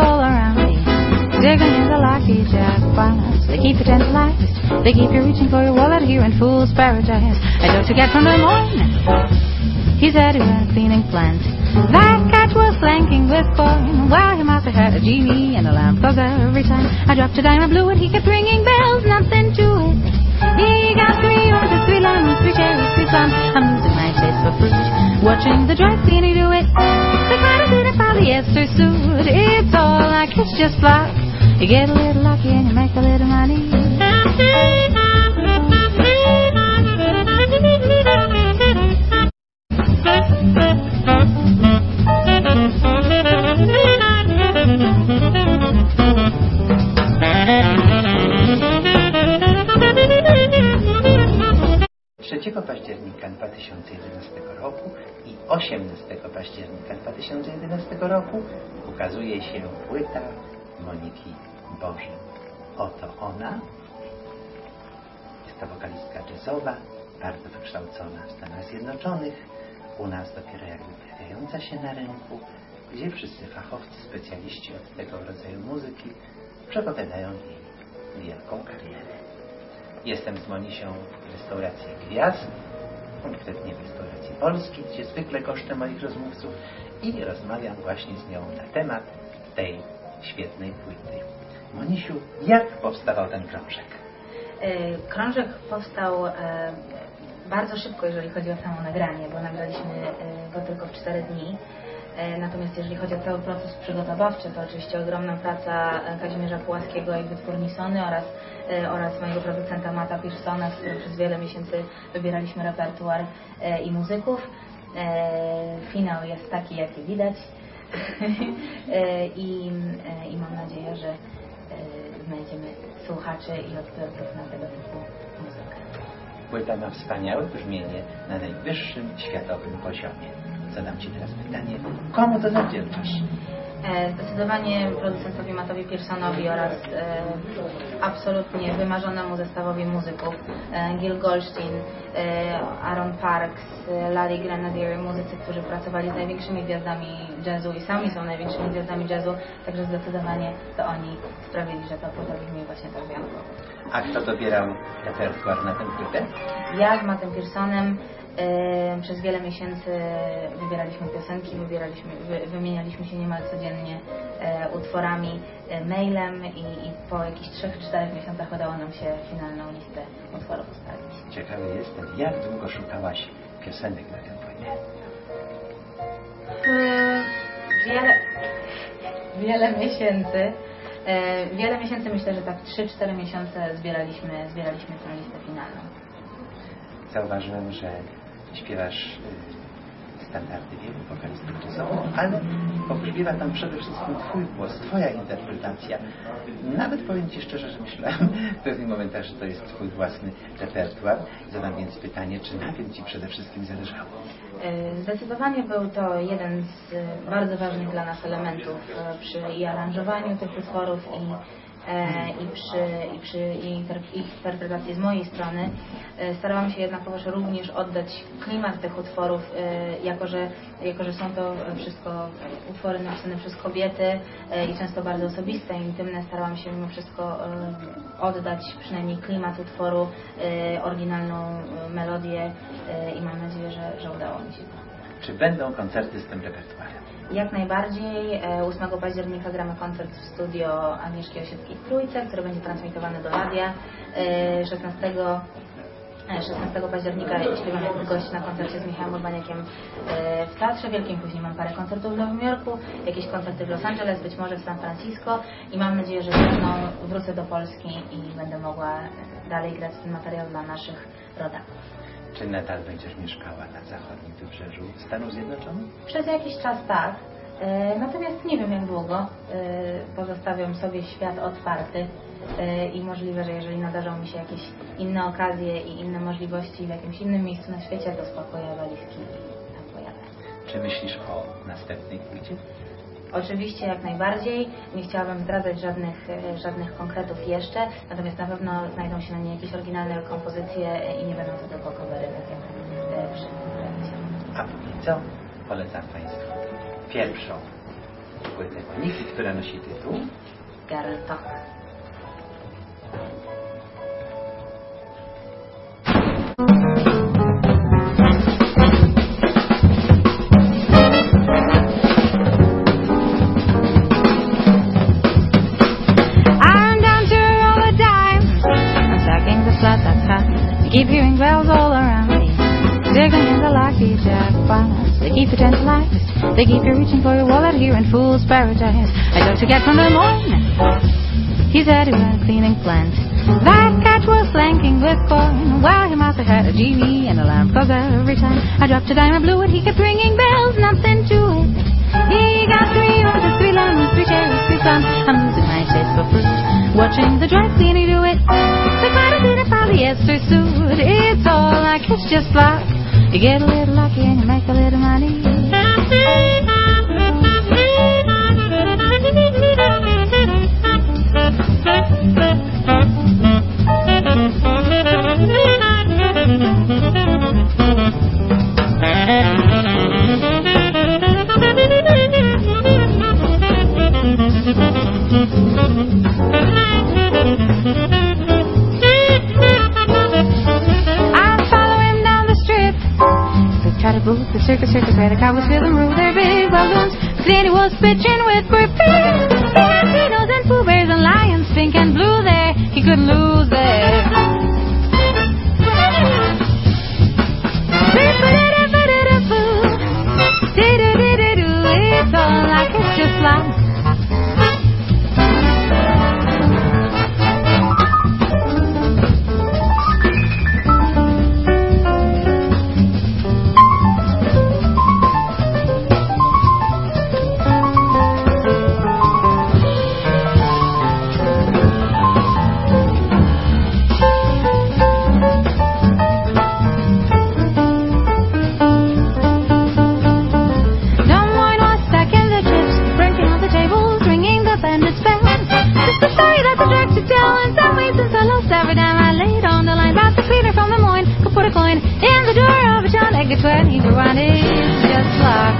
all around me, digging in the lucky jackpots. They keep you tantalized, they keep you reaching for your wallet here in fool's paradise. I don't forget from the morning, he said he was cleaning plant. That cat was flanking with coin. Well, he must have had a genie and a lamp, 'cause every time I dropped a dime or blue it, he kept ringing bells, nothing to it. He got 3 oranges, 3 lemons, 3 cherries, 3 plums. I'm losing my taste for fruit, watching the dry cleaner do it. The kind of food in polyester suit, it's all like it's just fluff. You get a little lucky and you make a little money. Października 2011 roku i 18 października 2011 roku ukazuje się płyta Moniki Bożym. Oto ona. Jest to wokalistka jazzowa, bardzo wykształcona w Stanach Zjednoczonych, u nas dopiero jakby pojawiająca się na rynku, gdzie wszyscy fachowcy, specjaliści od tego rodzaju muzyki przepowiadają jej wielką karierę. Jestem z Monisią w restauracji Gwiazd, konkretnie w restauracji Polskiej, gdzie zwykle goszczę moich rozmówców i rozmawiam właśnie z nią na temat tej świetnej płyty. Monisiu, jak powstawał ten krążek? Krążek powstał bardzo szybko, jeżeli chodzi o samo nagranie, bo nagraliśmy go tylko w 4 dni. Natomiast jeżeli chodzi o cały proces przygotowawczy, to oczywiście ogromna praca Kazimierza Pułaskiego i wytwórni Sony oraz mojego producenta Matta Pearsona, z którym przez wiele miesięcy wybieraliśmy repertuar i muzyków. Finał jest taki, jaki widać. I mam nadzieję, że znajdziemy słuchaczy i odbiorców na tego typu muzykę. Płyta ma wspaniałe brzmienie na najwyższym światowym poziomie. Zadam Ci teraz pytanie, komu to zawdzięczasz? Zdecydowanie producentowi Mattowi Pearsonowi oraz absolutnie wymarzonemu zestawowi muzyków. Gil Goldstein, Aaron Parks, Larry Grenadier, muzycy, którzy pracowali z największymi gwiazdami jazzu i sami są największymi gwiazdami jazzu, także zdecydowanie to oni sprawili, że ta płyta brzmi właśnie tak wyjątkowo. A kto dobierał repertuar na tę płytę? Ja z Mattem Pearsonem przez wiele miesięcy wybieraliśmy piosenki, wymienialiśmy się niemal codziennie utworami mailem i po jakichś 3-4 miesiącach udało nam się finalną listę utworów ustalić. Ciekawy jestem, jak długo szukałaś piosenek na tę płytę? Wiele miesięcy. Wiele miesięcy, myślę, że tak 3-4 miesiące zbieraliśmy tę listę finalną. Zauważyłem, że śpiewasz standardy wielu wokalistów jazzowych, ale pobrzmiewa tam przede wszystkim Twój głos, Twoja interpretacja. Nawet powiem Ci szczerze, że myślałem w pewnych momentach, że to jest Twój własny repertuar. Zadam więc pytanie, czy na tym Ci przede wszystkim zależało? Zdecydowanie był to jeden z bardzo ważnych dla nas elementów przy aranżowaniu tych utworów i przy ich interpretacji z mojej strony. Starałam się jednakowoż również oddać klimat tych utworów, jako że są to wszystko utwory napisane przez kobiety i często bardzo osobiste, intymne. Starałam się mimo wszystko oddać przynajmniej klimat utworu, oryginalną melodię i mam nadzieję, że udało mi się to. Czy będą koncerty z tym repertuarem? Jak najbardziej. 8 października gramy koncert w studio Agnieszki Osieckiej w Trójce, który będzie transmitowany do radia. 16 października śpiewam jako gość na koncercie z Michałem Urbaniakiem w Teatrze Wielkim. Później mam parę koncertów w Nowym Jorku, jakieś koncerty w Los Angeles, być może w San Francisco i mam nadzieję, że wiosną wrócę do Polski i będę mogła dalej grać ten materiał dla naszych rodaków. Czy nadal będziesz mieszkała na zachodnim wybrzeżu Stanów Zjednoczonych? Przez jakiś czas tak, natomiast nie wiem jak długo. Pozostawiam sobie świat otwarty i możliwe, że jeżeli nadarzą mi się jakieś inne okazje i inne możliwości w jakimś innym miejscu na świecie, to spakuję walizki i tam pojadę. Czy myślisz o następnej płycie? Oczywiście jak najbardziej. Nie chciałabym zdradzać żadnych konkretów jeszcze, natomiast na pewno znajdą się na niej jakieś oryginalne kompozycje i nie będą to tylko covery, tak jak przy A póki co polecam Państwu pierwszą płyty Moniki, która nosi tytuł Girl Talk. Keep hearing bells all around me, digging in the lucky jackpots. They keep you tantalized. They keep you reaching for your wallet here in Fool's Paradise. I don't forget from the morning. He said he was cleaning plants. That cat was flanking with corn. Well, he must have had a genie and a lamp, 'cause every time I dropped a dime or blew it, he kept ringing bells, nothing to it. He got 3 oranges, 3 lemons, 3 cherries, 3 plums. I'm losing my taste for fruit, watching the dry cleaner do it. The cotton in a polyester suit. It's all like it's just luck. You get a little lucky and you make a little money. The circus where the crowd was feeling rude. Their big balloons, Sandy was pitching with perfume. Pianos and Pooh Bears and lions, pink and blue there. He couldn't lose there. It's all like it's just like. Get 20 for one, it's just luck.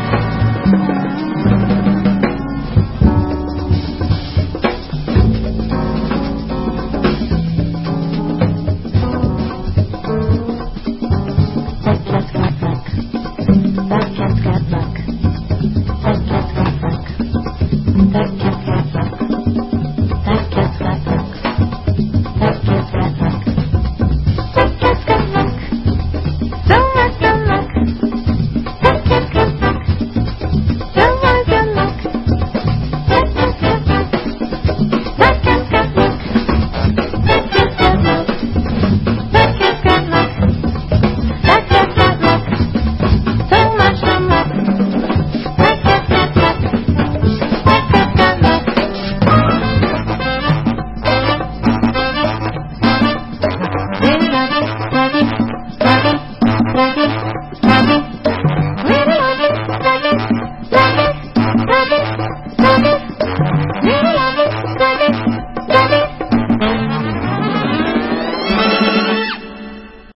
That cat's got luck. That cat's got luck. That cat's got luck. That cat's got luck. That cat's got luck. That cat's got luck. So much luck. Lucky.